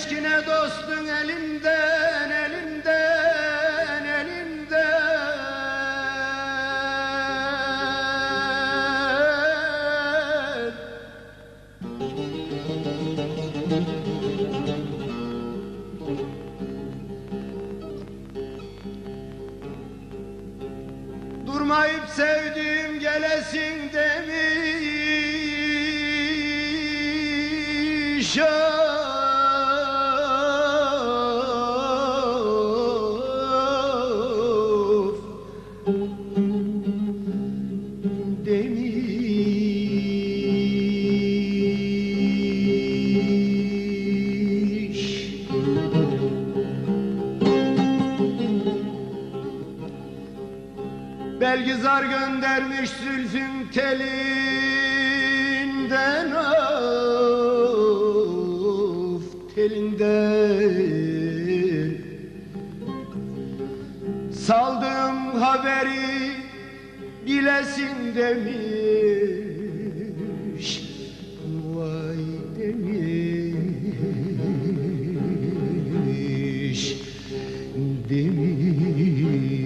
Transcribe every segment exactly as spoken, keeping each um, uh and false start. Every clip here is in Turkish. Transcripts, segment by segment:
eşkine dostun elimden, elimden, elimden. Durmayıp sevdiğim gelesin demiş. Belgizar göndermiş zülfün telinden, of telinden. Saldığım haberi bilesin demiş, vay demiş, demiş.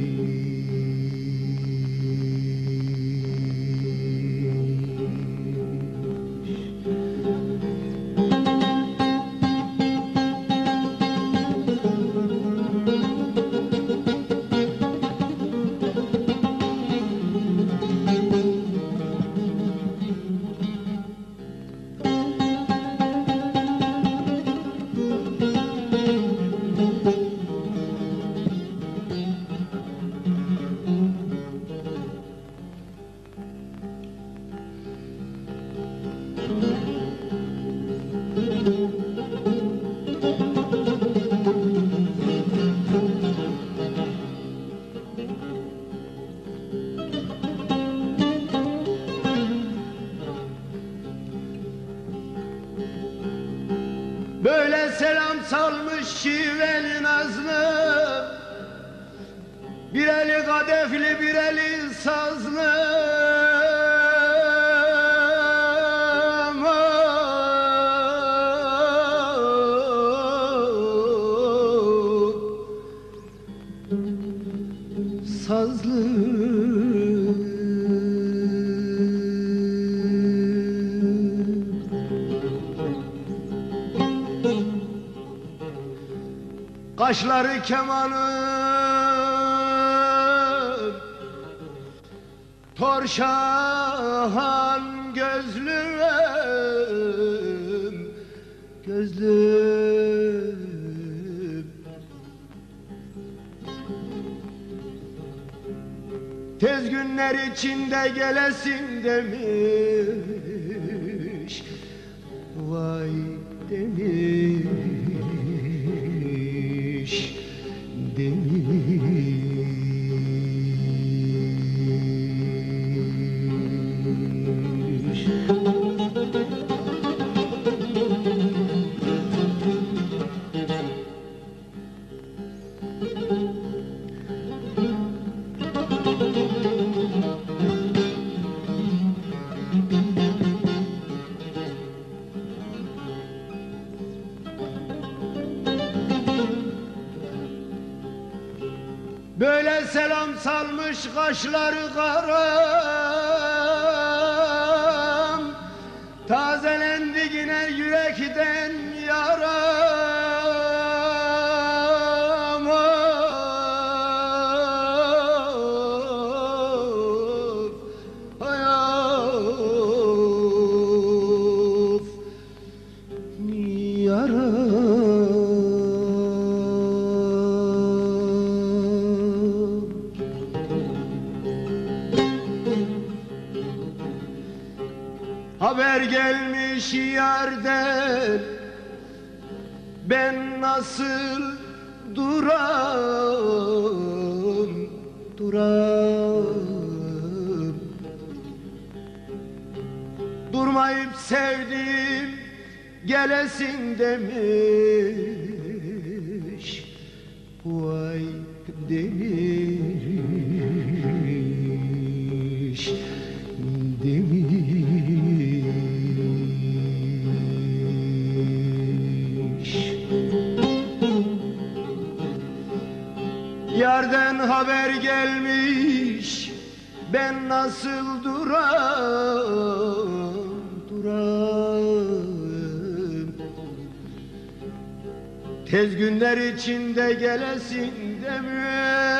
Böyle selam salmış şiveli nazlı, bir eli kadefli bir eli sazlı. Sazlı kaşları kemanın, torşahan gözlüm, gözlüm. Tez günler içinde gelesin demiş, vay demiş, demiş. Böyle selam salmış kaşları karam, tazelendi yine yürekten yaram. Of, ay of, yaram. Haber gelmiş yerden, ben nasıl duram, duram. Durmayıp sevdiğim gelesin demiş, vay demiş, demiş. Yardan haber gelmiş, ben nasıl duram, duram. Tez günler içinde gelesin deme.